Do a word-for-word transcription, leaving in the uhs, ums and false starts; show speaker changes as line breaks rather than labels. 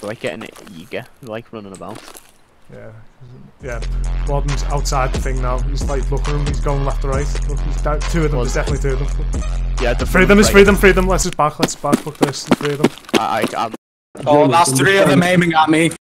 like getting it eager, like running about.
Yeah, yeah. Warden's outside the thing now. He's like looking at him. He's going left to right. Look, he's down. Two of them. There's definitely two of them.
Yeah, the
free them is free them. Free them. Let's just back. Let's back. Look, this. Three of them.
I, I, I'm
Oh, that's three of them aiming at me.